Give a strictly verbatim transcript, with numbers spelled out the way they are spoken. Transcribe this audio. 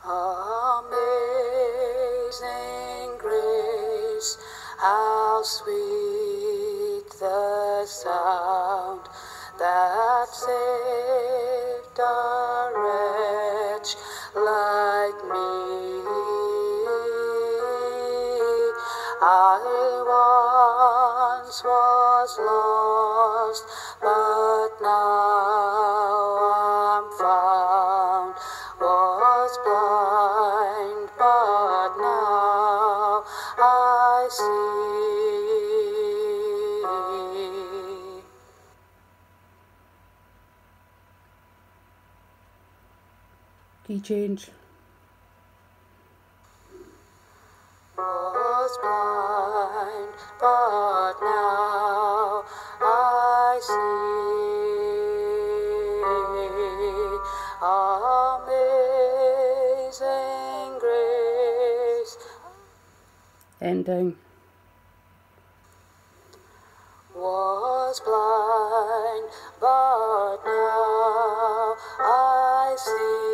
Amazing grace, how sweet the sound that saved a wretch like me. I once was lost, but now I'm found, was blind, but now I see. Key change. Was blind, but now I see. Amazing grace. Ending. Was blind, but now I see.